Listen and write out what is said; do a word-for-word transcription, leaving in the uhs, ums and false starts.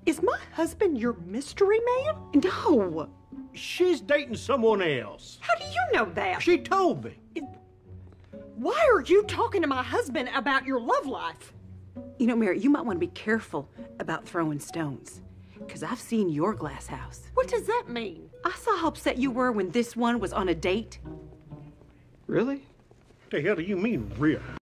Is my husband your mystery man? No. She's dating someone else. How do you know that? She told me. It, why are you talking to my husband about your love life? You know, Mary, you might want to be careful about throwing stones. Because I've seen your glass house. What does that mean? I saw how upset you were when this one was on a date. Really? What the hell do you mean, real?